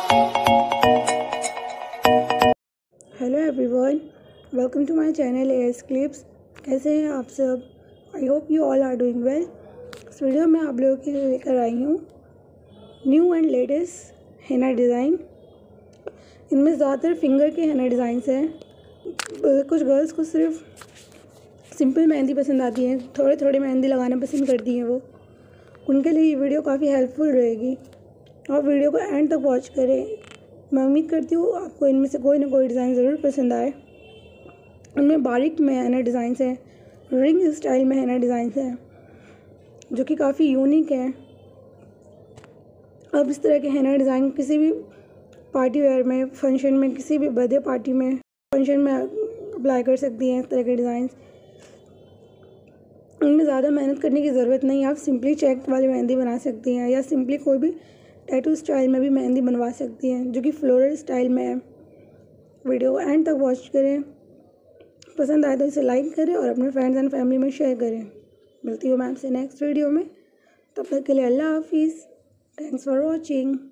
Hello everyone, welcome to my channel AS clips. कैसे हैं आप सब? I hope you all are doing well. इस वीडियो में आप लोगों के लिए लेकर आई हूँ new and latest henna design. इनमें ज़्यादातर फिंगर के हेना डिज़ाइंस हैं। कुछ गर्ल्स को सिर्फ सिंपल मेहंदी पसंद आती है, थोड़े थोड़े मेहंदी लगाना पसंद करती हैं वो। उनके लिए ये वीडियो काफ़ी हेल्पफुल रहेगी और वीडियो को एंड तक वॉच करें। मैं उम्मीद करती हूँ आपको इनमें से कोई ना कोई डिज़ाइन ज़रूर पसंद आए। उनमें बारीक में हेना डिज़ाइंस हैं, रिंग स्टाइल में हेना डिज़ाइंस हैं जो कि काफ़ी यूनिक हैं। अब इस तरह के हेना डिज़ाइन किसी भी पार्टी वेयर में, फंक्शन में, किसी भी बर्थडे पार्टी में, फंक्शन में अप्लाई कर सकती हैं इस तरह के डिज़ाइंस। उनमें ज़्यादा मेहनत करने की ज़रूरत नहीं। आप सिंपली चेक वाली मेहंदी बना सकती हैं या सिंपली कोई भी टैटू स्टाइल में भी मेहंदी बनवा सकती हैं जो कि फ्लोरल स्टाइल में है। वीडियो एंड तक वॉच करें, पसंद आए तो इसे लाइक करें और अपने फ्रेंड्स एंड फैमिली में शेयर करें। मिलती हूँ मैं आपसे नेक्स्ट वीडियो में। तब तक के लिए अल्लाह हाफिज़। Thanks for watching.